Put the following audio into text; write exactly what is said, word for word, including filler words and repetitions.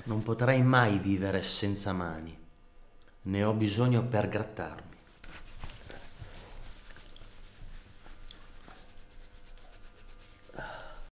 Non potrei mai vivere senza mani. Ne ho bisogno per grattarmi.